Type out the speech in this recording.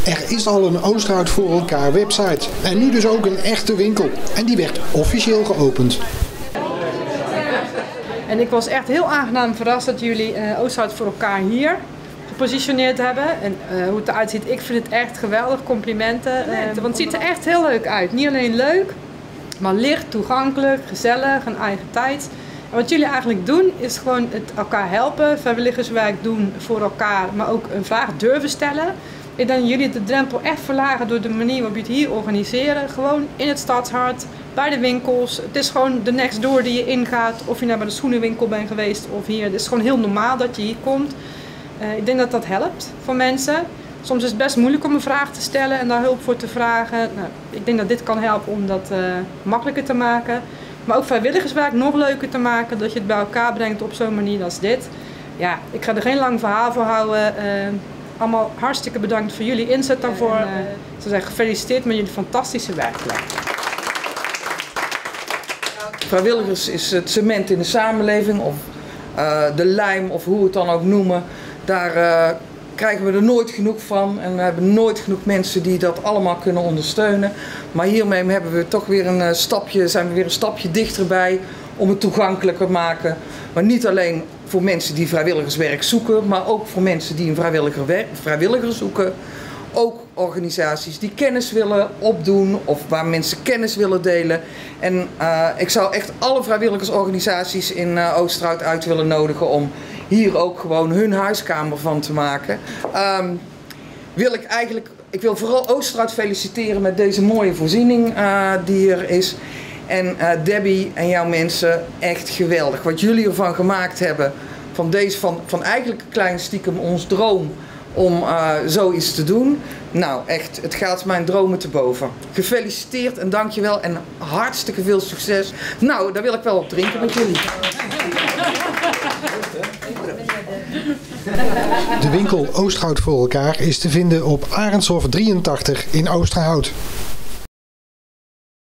Er is al een Oosterhout voor elkaar website. En nu dus ook een echte winkel. En die werd officieel geopend. En ik was echt heel aangenaam verrast dat jullie Oosterhout voor elkaar hier gepositioneerd hebben. En hoe het eruit ziet, ik vind het echt geweldig. Complimenten. Want het ziet er echt heel leuk uit. Niet alleen leuk, maar licht, toegankelijk, gezellig, een eigen tijd. En wat jullie eigenlijk doen, is gewoon het elkaar helpen, vrijwilligerswerk doen voor elkaar, maar ook een vraag durven stellen. Ik denk dat jullie de drempel echt verlagen door de manier waarop je het hier organiseren. Gewoon in het stadshart, bij de winkels. Het is gewoon de next door die je ingaat. Of je nou bij de schoenenwinkel bent geweest of hier. Het is gewoon heel normaal dat je hier komt. Ik denk dat dat helpt voor mensen. Soms is het best moeilijk om een vraag te stellen en daar hulp voor te vragen. Nou, ik denk dat dit kan helpen om dat makkelijker te maken. Maar ook vrijwilligerswerk nog leuker te maken. Dat je het bij elkaar brengt op zo'n manier als dit. Ja, ik ga er geen lang verhaal voor houden. Allemaal hartstikke bedankt voor jullie inzet daarvoor. Ik zou zeggen, gefeliciteerd met jullie fantastische werkplek. Vrijwilligers is het cement in de samenleving, of de lijm, of hoe we het dan ook noemen. Daar krijgen we er nooit genoeg van. En we hebben nooit genoeg mensen die dat allemaal kunnen ondersteunen. Maar hiermee hebben we toch weer zijn we weer een stapje dichterbij om het toegankelijker te maken. Maar niet alleen voor mensen die vrijwilligerswerk zoeken, maar ook voor mensen die een vrijwilliger zoeken. Ook organisaties die kennis willen opdoen of waar mensen kennis willen delen. En ik zou echt alle vrijwilligersorganisaties in Oosterhout uit willen nodigen om hier ook gewoon hun huiskamer van te maken. Ik wil vooral Oosterhout feliciteren met deze mooie voorziening die er is. En Debbie en jouw mensen, echt geweldig. Wat jullie ervan gemaakt hebben, van eigenlijk een klein stiekem ons droom om zoiets te doen. Nou echt, het gaat mijn dromen te boven. Gefeliciteerd en dankjewel en hartstikke veel succes. Nou, daar wil ik wel op drinken met jullie. De winkel Oosterhout voor elkaar is te vinden op Arendshof 83 in Oosterhout.